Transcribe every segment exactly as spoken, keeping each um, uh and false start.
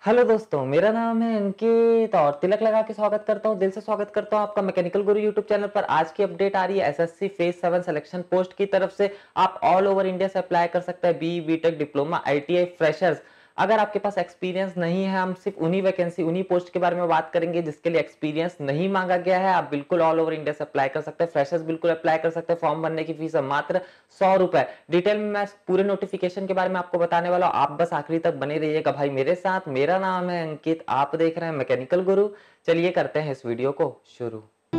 Hello दोस्तों, मेरा नाम है अंकित और तिलक लगा के स्वागत करता हूँ, दिल से स्वागत करता हूँ आपका मैकेनिकल गुरु यूट्यूब चैनल पर। आज की अपडेट आ रही है SSC phase seven selection post की तरफ से। आप ऑल ओवर इंडिया से अप्लाई कर सकते हैं, B BTech diploma ITI freshers. अगर आपके पास एक्सपीरियंस नहीं है, हम सिर्फ उन्हीं वैकेंसी उन्हीं पोस्ट के बारे में बात करेंगे जिसके लिए एक्सपीरियंस नहीं मांगा गया है। आप बिल्कुल ऑल ओवर इंडिया से अप्लाई कर सकते हैं, फ्रेशर्स बिल्कुल अप्लाई कर सकते हैं। फॉर्म भरने की फीस है मात्र सौ रुपए। डिटेल में मैं पूरे नोटिफिकेशन के बारे में आपको बताने वाला हूँ, आप बस आखिरी तक बने रहिएगा भाई मेरे साथ। मेरा नाम है अंकित, आप देख रहे हैं मैकेनिकल गुरु। चलिए करते हैं इस वीडियो को शुरू।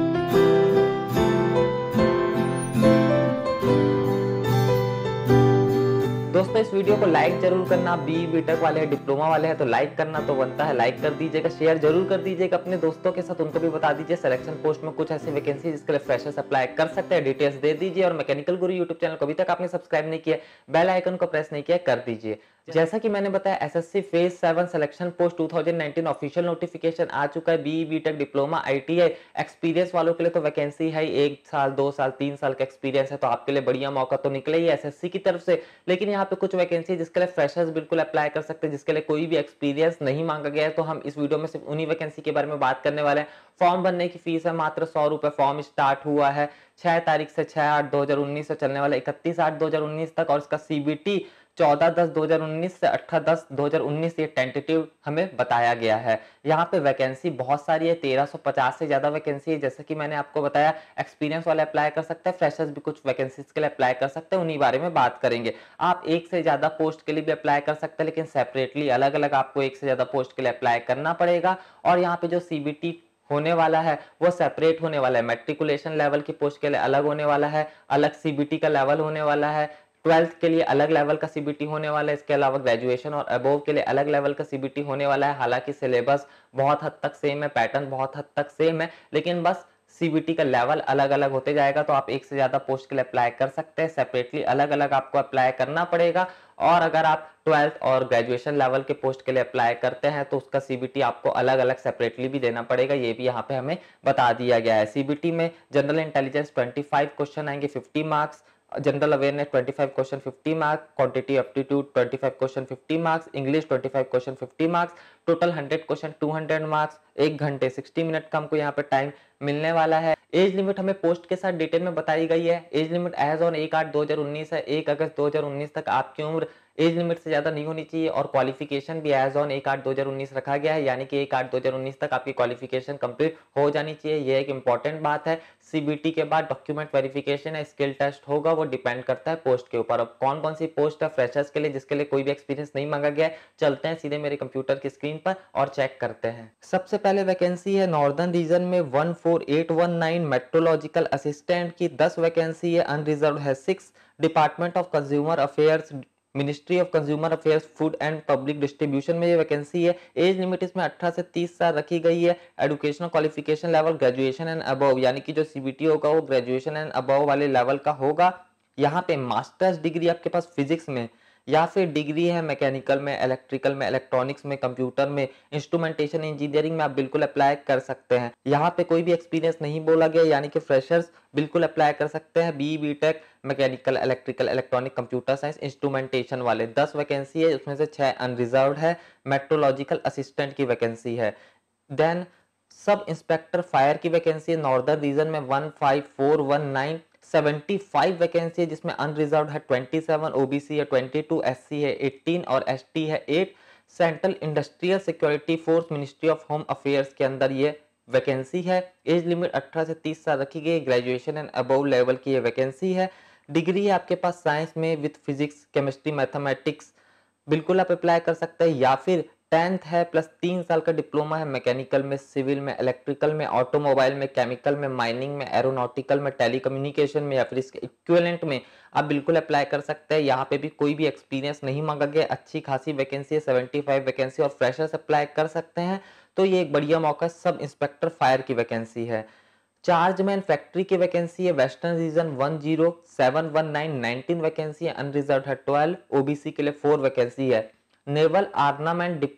दोस्तों, इस वीडियो को लाइक जरूर करना। बी बीटेक वाले हैं, डिप्लोमा वाले हैं तो लाइक करना तो बनता है, लाइक कर दीजिएगा। शेयर जरूर कर दीजिएगा अपने दोस्तों के साथ, उनको भी बता दीजिए सिलेक्शन पोस्ट में कुछ ऐसी वैकेंसी जिसके लिए फ्रेशर्स अप्लाई कर सकते हैं। डिटेल्स दे दीजिए और मैकेनिकल गुरु यूट्यूब चैनल को अभी तक आपने सब्सक्राइब नहीं किया, बेल आइकन को प्रेस नहीं किया, कर दीजिए। जैसा कि मैंने बताया, SSC phase seven selection post दो हज़ार उन्नीस ऑफिशियल नोटिफिकेशन आ चुका है। B BTech diploma ITI experience वालों के लिए तो वैकेंसी है, एक साल दो साल तीन साल का एक्सपीरियंस है तो आपके लिए बढ़िया मौका तो निकले ही एसएससी की तरफ से। लेकिन यहाँ पे कुछ वैकेंसी जिसके लिए फ्रेशर्स बिल्कुल अप्लाई कर सकते हैं, जिसके लिए कोई भी एक्सपीरियंस नहीं मांगा गया है, तो हम इस वीडियो में सिर्फ उन्हीं वैकेंसी के बारे में बात करने वाले हैं। फॉर्म भरने की फीस है मात्र सौ रुपए। फॉर्म स्टार्ट हुआ है छह तारीख से, छह आठ दो हजार उन्नीस से चलने वाला इकतीस आठ दो हजार उन्नीस तक, और इसका सीबीटी चौदह दस दो हजार उन्नीस से अठारह दस दो हजार उन्नीस ये टेंटेटिव हमें बताया गया है। यहाँ पे वैकेंसी बहुत सारी है, तेरह सौ पचास से ज्यादा वैकेंसी है। जैसे कि मैंने आपको बताया, एक्सपीरियंस वाले अप्लाई कर सकते हैं, फ्रेशर्स भी कुछ वैकेंसीज के लिए अप्लाई कर सकते हैं, उन्हीं बारे में बात करेंगे। आप एक से ज्यादा पोस्ट के लिए भी अप्लाई कर सकते हैं, लेकिन सेपरेटली अलग अलग आपको एक से ज्यादा पोस्ट के लिए अप्लाई करना पड़ेगा। और यहाँ पे जो सीबीटी होने वाला है वो सेपरेट होने वाला है। मैट्रिकुलेशन लेवल की पोस्ट के लिए अलग होने वाला है, अलग सीबीटी का लेवल होने वाला है। ट्वेल्थ के लिए अलग लेवल का सीबीटी होने वाला है, इसके अलावा ग्रेजुएशन और अबोव के लिए अलग लेवल का सीबीटी होने वाला है। हालांकि सिलेबस बहुत हद तक सेम है, पैटर्न बहुत हद तक सेम है, लेकिन बस सीबीटी का लेवल अलग अलग होते जाएगा। तो आप एक से ज्यादा पोस्ट के लिए अप्लाई कर सकते हैं, सेपरेटली अलग अलग आपको अप्लाई करना पड़ेगा। और अगर आप ट्वेल्थ और ग्रेजुएशन लेवल के पोस्ट के लिए अप्लाई करते हैं तो उसका सीबीटी आपको अलग अलग सेपरेटली भी देना पड़ेगा, ये भी यहाँ पे हमें बता दिया गया है। सीबीटी में जनरल इंटेलिजेंस पच्चीस क्वेश्चन आएंगे, पचास मार्क्स, जनरल अवेयरनेस पच्चीस क्वेश्चन पचास मार्क्स, क्वांटिटी एप्टीट्यूड पच्चीस क्वेश्चन पचास मार्क्स, इंग्लिश पच्चीस क्वेश्चन पचास मार्क्स, टोटल सौ क्वेश्चन दो सौ मार्क्स, एक घंटे साठ मिनट का हमको यहाँ पे टाइम मिलने वाला है। एज लिमिट हमें पोस्ट के साथ डिटेल में बताई गई है। एज लिमिट एज ऑन एक आठ दो हजार उन्नीस है, एक अगस्त दो हजार उन्नीस तक आपकी उम्र एज लिमिट से ज्यादा नहीं होनी चाहिए। और क्वालिफिकेशन भी एज ऑन एक आठ दो हजार उन्नीस रखा गया है, यानी कि एक आठ दो हजार उन्नीस तक आपकी क्वालिफिकेशन कंप्लीट हो जानी चाहिए, ये एक इंपॉर्टेंट बात है। सीबीटी के बाद डॉक्यूमेंट वेरिफिकेशन है, स्किल टेस्ट होगा, वो डिपेंड करता है पोस्ट के ऊपर। अब कौन कौन सी पोस्ट है फ्रेशर्स के लिए जिसके लिए कोई भी एक्सपीरियंस नहीं मांगा गया है, चलते हैं सीधे मेरे कंप्यूटर की स्क्रीन पर और चेक करते हैं। सबसे पहले वैकेंसी है नॉर्दर्न रीजन में one four eight one nine metrological assistant की, दस वैकेंसी है, अनरिजर्व है six. Department of consumer affairs, ministry of consumer affairs, food and public distribution में ये वैकेंसी है। एज लिमिट इसमें अठारह से तीस साल रखी गई है। Educational qualification level graduation and above, यानी कि जो सीबीटी होगा वो ग्रेजुएशन एंड अबव वाले लेवल का होगा। यहाँ पे मास्टर्स डिग्री आपके पास फिजिक्स में, या फिर डिग्री है मैकेनिकल में, इलेक्ट्रिकल में, इलेक्ट्रॉनिक्स में, कंप्यूटर में, इंस्ट्रूमेंटेशन इंजीनियरिंग में आप बिल्कुल अप्लाई कर सकते हैं। यहाँ पे कोई भी एक्सपीरियंस नहीं बोला गया, यानी कि फ्रेशर्स बिल्कुल अप्लाई कर सकते हैं। B BTech mechanical, electrical, electronic, computer science, instrumentation वाले दस वैकेंसी है, उसमें से छह अनरिजर्व है। मेट्रोलॉजिकल असिस्टेंट की वैकेंसी है। देन सब इंस्पेक्टर फायर की वैकेंसी है नॉर्दर्न रीजन में one five four one nine, पचहत्तर वैकेंसी है जिसमें अनरिजर्व्ड है सत्ताईस, ओबीसी है बाईस, एससी है अठारह और एसटी है आठ। Central industrial security force, ministry of home affairs के अंदर ये वैकेंसी है। एज लिमिट अठारह से तीस साल रखी गई। ग्रेजुएशन एंड अबव लेवल की ये वैकेंसी है। डिग्री है आपके पास साइंस में विद फिजिक्स, केमिस्ट्री, मैथमेटिक्स, बिल्कुल आप अप्लाई कर सकते हैं। या फिर टेंथ है प्लस तीन साल का डिप्लोमा है मैकेनिकल में, सिविल में, इलेक्ट्रिकल में, ऑटोमोबाइल में, केमिकल में, माइनिंग में, एरोनॉटिकल में, टेलीकम्युनिकेशन में, या फिर इसके इक्विवेलेंट में आप बिल्कुल अप्लाई कर सकते हैं। यहाँ पे भी कोई भी एक्सपीरियंस नहीं मांगा गया, अच्छी खासी वैकेंसी है, पचहत्तर वैकेंसी और फ्रेशर्स अप्लाई कर सकते हैं, तो ये एक बढ़िया मौका। सब इंस्पेक्टर फायर की वैकेंसी है। चार्जमैन फैक्ट्री की वैकेंसी है western region one zero seven one nine, nineteen vacancy है, अनरिजर्व्ड है ट्वेल्व, ओबीसी के लिए फोर वैकेंसी है। नेवल आर्नामेंट डिपोट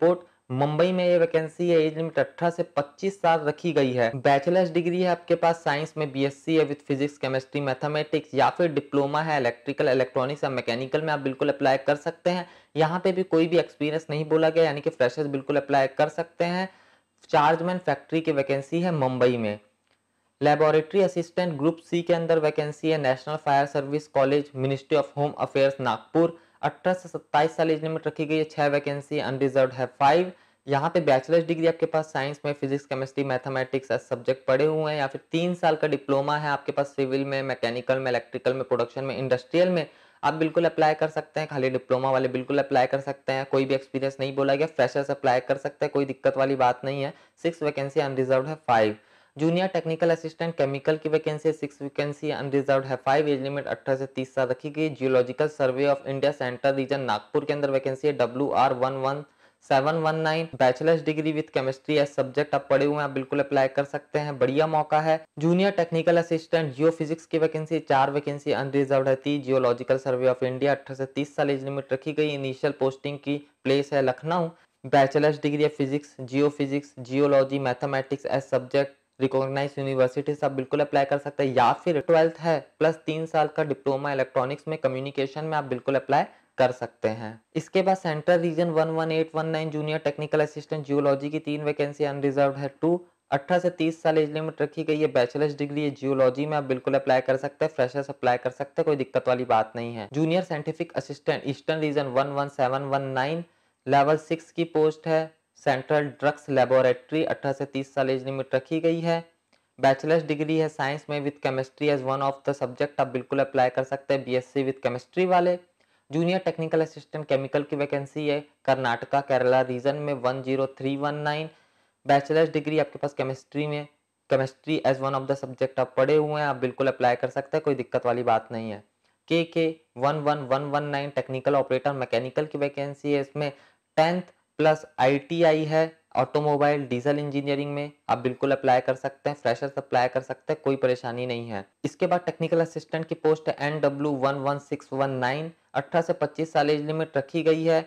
मुंबई में ये वैकेंसी है, एज लिमिट अठारह से पच्चीस साल रखी गई है। बैचलर्स डिग्री है आपके पास साइंस में, बीएससी है विद फिजिक्स केमिस्ट्री मैथमेटिक्स, या फिर डिप्लोमा है इलेक्ट्रिकल इलेक्ट्रॉनिक्स या मैकेनिकल में, आप बिल्कुल अप्लाई कर सकते हैं। यहाँ पे भी कोई भी एक्सपीरियंस नहीं बोला गया, यानी कि फ्रेशर्स बिल्कुल अप्लाई कर सकते हैं। चार्जमैन फैक्ट्री की वैकेंसी है मुंबई में। लेबोरेटरी असिस्टेंट ग्रुप सी के अंदर वैकेंसी है, national fire service college ministry of home affairs Nagpur. अठारह से सत्ताईस साल एज लिमिट रखी गई है, छह वैकेंसी, अनरिजर्व्ड है फाइव। यहाँ पे बैचलर्स डिग्री आपके पास साइंस में, physics chemistry mathematics as subject पढ़े हुए हैं, या फिर तीन साल का डिप्लोमा है आपके पास सिविल में, मैकेनिकल में, इलेक्ट्रिकल में, प्रोडक्शन में, इंडस्ट्रियल में, आप बिल्कुल अप्लाई कर सकते हैं। खाली डिप्लोमा वाले बिल्कुल अप्लाई कर सकते हैं, कोई भी एक्सपीरियंस नहीं बोला गया। फ्रेशर्स अप्लाई कर सकते हैं, कोई दिक्कत वाली बात नहीं है। सिक्स वैकेंसी, अनरिजर्व्ड है five. Junior technical assistant chemical की वैकेंसी सिक्स वैकेंसी, अनरिजर्व्ड है फाइव। एज लिमिट अठारह से तीस साल रखी गई। Geological survey of India central region Nagpur के अंदर वैकेंसी है, W R one one seven one nine. Bachelors degree with chemistry as subject आप पढ़े हुए हैं, आप बिल्कुल अप्लाई कर सकते हैं, बढ़िया मौका है। Junior technical assistant geophysics की वैकेंसी चार वैकेंसी, अनरिजर्व्ड है तीन। जियोलॉजिकल सर्वे ऑफ इंडिया अठारह से तीस साल एज लिमिट रखी गई। इनिशियल पोस्टिंग की प्लेस है लखनऊ। बैचलर्स डिग्री है physics, geophysics, geology, mathematics as subject recognise university से आप बिल्कुल अप्लाई कर सकते हैं, या फिर ट्वेल्थ है प्लस तीन साल का डिप्लोमा इलेक्ट्रॉनिक्स में, कम्युनिकेशन में, आप बिल्कुल अप्लाई कर सकते हैं। इसके बाद central region one one eight one nine junior technical assistant geology की तीन वैकेंसी, अनरिजर्व्ड है टू। अठारह से तीस साल एज लिमिट रखी गई है। बैचलर्स डिग्री है जियोलॉजी में, आप बिल्कुल अप्लाई कर सकते हैं। फ्रेशर्स अप्लाई कर सकते हैं, कोई दिक्कत वाली बात नहीं है। Junior scientific assistant eastern region one one seven one nine, level six की पोस्ट है। सेंट्रल ड्रग्स लेबोरेटरी, अठारह से तीस साल एज लिमिट रखी गई है। बैचलर्स डिग्री है साइंस में with chemistry as one of the subject, आप बिल्कुल अप्लाई कर सकते हैं, बीएससी विद केमिस्ट्री वाले। जूनियर टेक्निकल असिस्टेंट केमिकल की वैकेंसी है कर्नाटका केरला रीजन में one zero three one nine. Bachelors degree आपके पास केमिस्ट्री में, chemistry as one of the subject आप पढ़े हुए हैं, आप बिल्कुल अप्लाई कर सकते हैं, कोई दिक्कत वाली बात नहीं है। K K one one one one nine technical operator mechanical की वैकेंसी है, इसमें टेंथ प्लस आईटीआई है ऑटोमोबाइल डीजल इंजीनियरिंग में, आप बिल्कुल अप्लाई कर सकते हैं। फ्रेशर्स अप्लाई कर सकते हैं, कोई परेशानी नहीं है। इसके बाद टेक्निकल असिस्टेंट की पोस्ट है N W one one six one nine, अठारह से पच्चीस साल एज लिमिट रखी गई है।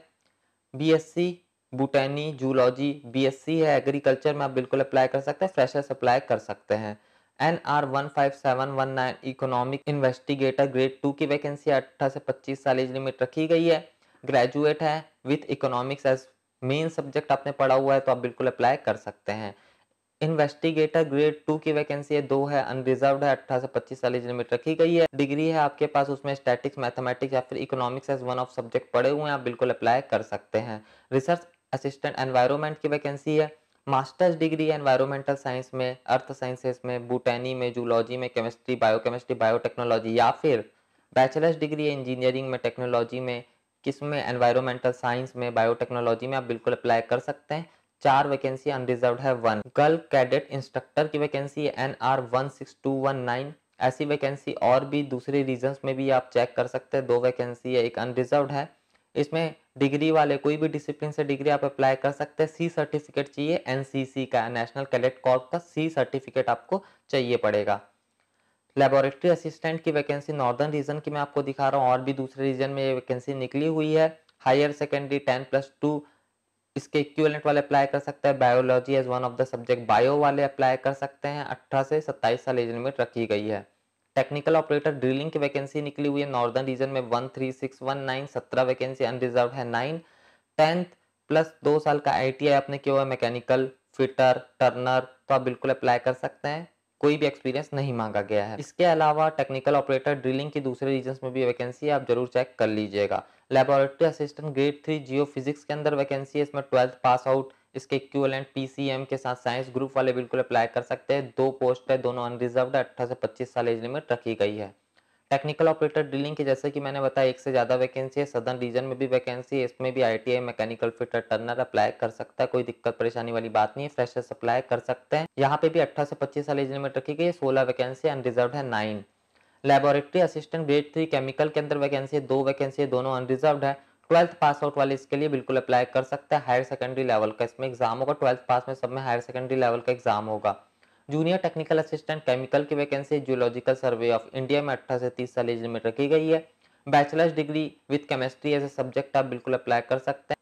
बीएससी बुटैनी जूलॉजी, बीएससी है एग्रीकल्चर में, आप बिल्कुल अप्लाई कर सकते हैं। फ्रेशर्स अप्लाई कर सकते हैं। N R one five seven one nine economic investigator grade two की वैकेंसी अठारह से पच्चीस साल एज लिमिट रखी गई है। ग्रेजुएट है with economics as main subject आपने पढ़ा हुआ है, तो आप बिल्कुल अप्लाई कर सकते हैं। इन्वेस्टिगेटर ग्रेड टू की वैकेंसी है, दो है, अनरिजर्व्ड है, अठारह से पच्चीस साल एज लिमिट रखी गई है। डिग्री है आपके पास उसमें स्टैटिक्स मैथमेटिक्स या फिर economics as one of subject पढ़े हुए हैं, आप बिल्कुल अप्लाई कर सकते हैं। रिसर्च असिस्टेंट एनवायरमेंट की वैकेंसी है, मास्टर्स डिग्री है एनवायरमेंटल साइंस में, अर्थ साइंसेस में, बूटैनी में, जूलॉजी में, केमिस्ट्री, बायोकेमिस्ट्री, बायोटेक्नोलॉजी, या फिर बैचलर्स डिग्री है इंजीनियरिंग में, टेक्नोलॉजी में, किसमें, एनवायरमेंटल साइंस में, बायोटेक्नोलॉजी में, आप बिल्कुल अप्लाई कर सकते हैं। चार वैकेंसी, अनरिजर्व्ड है वन। गर्ल कैडेट इंस्ट्रक्टर की वैकेंसी है N R one six two one nine. ऐसी वैकेंसी और भी दूसरे रीजन्स में भी आप चेक कर सकते हैं, दो वैकेंसी है, एक अनरिजर्व्ड है। इसमें डिग्री वाले कोई भी डिसिप्लिन से डिग्री आप अप्लाई कर सकते हैं। सी सर्टिफिकेट चाहिए, एनसीसी का, नेशनल कैडेट कॉर्प का सी सर्टिफिकेट आपको चाहिए पड़ेगा। लेबोरेटरी असिस्टेंट की वैकेंसी नॉर्दर्न रीजन की मैं आपको दिखा रहा हूँ, और भी दूसरे रीजन में ये वैकेंसी निकली हुई है। Higher secondary ten plus two इसके इक्विवेलेंट वाले अप्लाई कर सकते हैं। Biology as one of the subject bio वाले अप्लाई कर सकते हैं। अठारह से सत्ताईस साल एज लिमिट रखी गई है। टेक्निकल ऑपरेटर ड्रिलिंग की वैकेंसी निकली हुई है नॉर्दर्न रीजन में one three six one nine, सत्रह वैकेंसी, अनरिजर्व्ड है नाइन। टेंथ प्लस दो साल का आईटीआई आपने किया हुआ है मैकेनिकल फिटर टर्नर, तो आप बिल्कुल अप्लाई कर सकते हैं, कोई भी एक्सपीरियंस नहीं मांगा गया है। इसके अलावा टेक्निकल ऑपरेटर ड्रिलिंग की दूसरे रीजन्स में भी वैकेंसी है, आप जरूर चेक कर लीजिएगा। Laboratory assistant grade three geophysics के अंदर वैकेंसी है, इसमें ट्वेल्थ पास आउट, इसके इक्विवेलेंट पीसीएम के साथ साइंस ग्रुप वाले बिल्कुल अप्लाई कर सकते हैं। दो पोस्ट है, दोनों अनरिजर्व्ड है, अठारह से पच्चीस साल एज लिमिट रखी गई है। टेक्निकल ऑपरेटर ड्रिलिंग की जैसे कि मैंने बताया एक से ज्यादा वैकेंसी है, सदर्न रीजन में भी वैकेंसी है, इसमें भी ITI mechanical fitter turner apply कर सकता है, कोई दिक्कत परेशानी वाली बात नहीं है। फ्रेशर्स अप्लाई कर सकते हैं। यहाँ पे भी अठारह से पच्चीस साल एज लिमिट रखी गई है, सोलह वैकेंसी, अनरिजर्व्ड है nine. Laboratory assistant grade three chemical के अंदर वैकेंसी है, दो वैकेंसी है, दोनों अनरिजर्व्ड है। ट्वेल्थ पास आउट वाले इसके लिए बिल्कुल अप्लाई कर सकते हैं। हायर सेकेंडरी लेवल का इसमें एग्जाम होगा, ट्वेल्थ पास में सब में हायर सेकेंडरी लेवल का एग्जाम होगा। जूनियर टेक्निकल असिस्टेंट केमिकल की vacancy geological survey of India में अठारह से तीस साल एज लिमिट रखी गई है। Bachelors degree with chemistry as a subject आप बिल्कुल अप्लाई कर सकते हैं।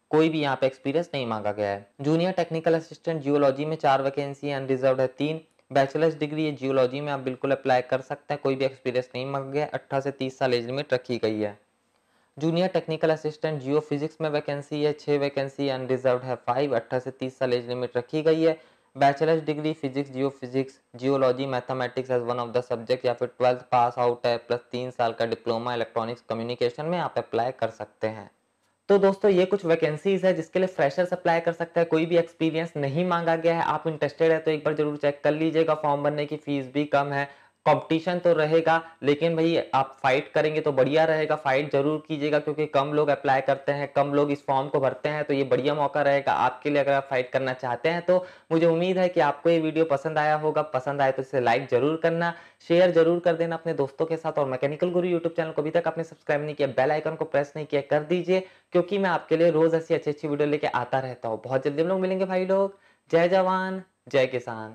कोई भी यहाँ पे एक्सपीरियंस नहीं मांगा गया है। जूनियर टेक्निकल असिस्टेंट जियोलॉजी में चार वैकेंसी अनरिजर्व्ड है तीन। बैचलर्स डिग्री है जियोलॉजी में आप बिल्कुल अप्लाई कर सकते हैं, कोई भी एक्सपीरियंस नहीं मांगा गया। अठारह से तीस साल एज लिमिट रखी गई है। Junior technical assistant geophysics में वैकेंसी है छह वैकेंसी अनरिजर्व्ड है फाइव। अठारह से तीस साल एज लिमिट रखी गई है। Bachelors degree physics geophysics geology mathematics as one of the subject या फिर ट्वेल्थ पास आउट है प्लस तीन साल का डिप्लोमा इलेक्ट्रॉनिक्स कम्युनिकेशन में आप अप्लाई कर सकते हैं। तो दोस्तों ये कुछ वैकेंसीज है जिसके लिए फ्रेशर्स अप्लाई कर सकते हैं, कोई भी एक्सपीरियंस नहीं मांगा गया है। आप इंटरेस्टेड है तो एक बार जरूर चेक कर लीजिएगा। फॉर्म भरने की फीस भी कम है, कंपटीशन तो रहेगा लेकिन भाई आप फाइट करेंगे तो बढ़िया रहेगा। फाइट जरूर कीजिएगा क्योंकि कम लोग अप्लाई करते हैं, कम लोग इस फॉर्म को भरते हैं, तो ये बढ़िया मौका रहेगा आपके लिए अगर आप फाइट करना चाहते हैं। तो मुझे उम्मीद है कि आपको ये वीडियो पसंद आया होगा। पसंद आए तो इसे लाइक जरूर करना, शेयर जरूर कर देना अपने दोस्तों के साथ। और मैकेनिकल गुरु यूट्यूब चैनल को अभी तक आपने सब्सक्राइब नहीं किया, बेल आइकन को प्रेस नहीं किया, कर दीजिए क्योंकि मैं आपके लिए रोज ऐसी अच्छी अच्छी वीडियो लेके आता रहता हूँ। बहुत जल्दी हम लोग मिलेंगे भाई लोग। जय जवान जय किसान।